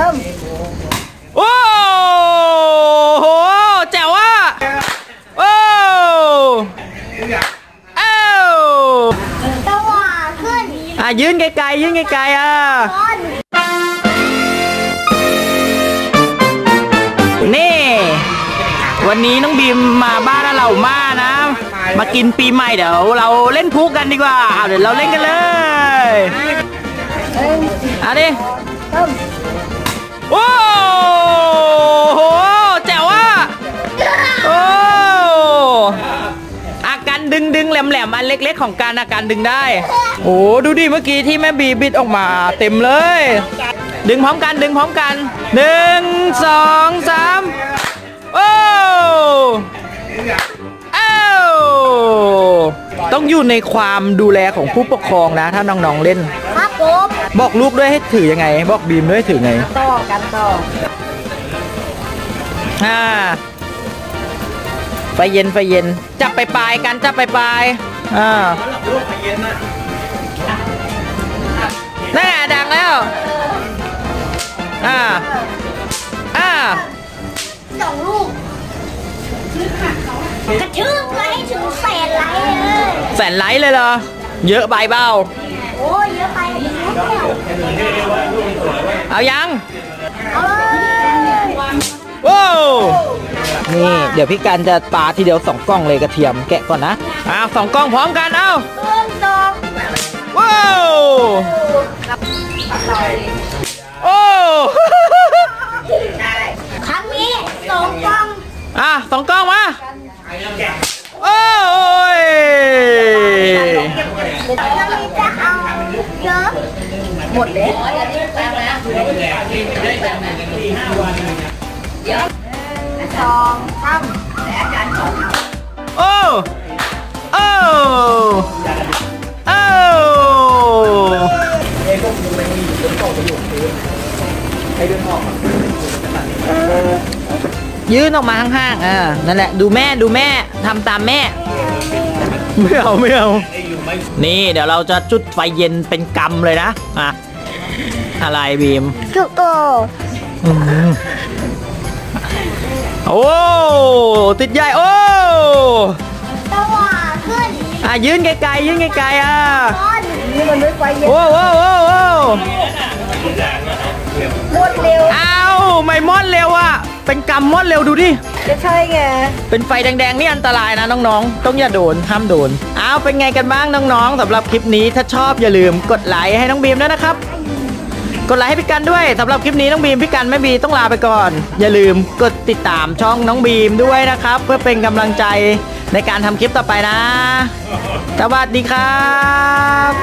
โอ้โหแจ๋วอ่ะโอ้เอ้าตัวขึ้นยืนไกลๆยืนไกลๆนี่วันนี้น้องบีมมาบ้านเรามานะมากินปีใหม่เดี๋ยวเราเล่นพุกันดีกว่าเดี๋ยวเราเล่นกันเลยดิโอ้โหแจ๋วอ่ะโอ้อาการดึงแหลมอันเล็กๆของการอาการดึงได้โอ้ดูดิเมื่อกี้ที่แม่บีบิดออกมาเต็มเลยดึงพร้อมกัน1 2 3โอ้ต้องอยู่ในความดูแลของผู้ปกครองนะถ้าน้องๆเล่นครับผมบอกลูกด้วยให้ถือยังไงบอกบีมด้วยให้ถือไงต่อกันต่อไฟเย็นจับไปปลายกันจับไปปลายนั่นดังแล้ว 2 ลูกกระชืบไลค์ถึง100,000 ไลค์เลย 100,000 ไลค์เลยเหรอเยอะใบเบ้าโอ้เยอะไปเอายังเอาเลยโอ้นี่เดี๋ยวพี่กันจะปาทีเดียว2 กล้องเลยกระเทียมแกะก่อนนะ2 กล้องพร้อมกันเอาว้าวโอ้ครั้งนี้2 กล้อง 2 กล้องมาโอ้ยจะเอาเยอะหมดเลย2 3 โอ้ยืนออกมาข้างๆนั่นแหละดูแม่ทำตามแม่ไม่เอานี่เดี๋ยวเราจะจุดไฟเย็นเป็นกรรมเลยนะอะไรบีมจุดโตโอ้ติดใหญ่โอ้ตัวขึ้นยืนไกลๆนี่มันไม่ไฟเย็นโอ้หมดเร็วไม่มอดเร็วเป็นกรรมมอดเร็วดูดิจะใช่ไงเป็นไฟแดงๆนี่อันตรายนะน้องๆต้องอย่าโดนห้ามโดนเป็นไงกันบ้างน้องๆสำหรับคลิปนี้ถ้าชอบอย่าลืมกดไลค์ให้น้องบีมด้วยนะครับกดไลค์ให้พี่กันด้วยสำหรับคลิปนี้น้องบีมพี่กันแม่บีต้องลาไปก่อนอย่าลืมกดติดตามช่องน้องบีมด้วยนะครับเพื่อเป็นกำลังใจในการทำคลิปต่อไปนะสวัสดีครับ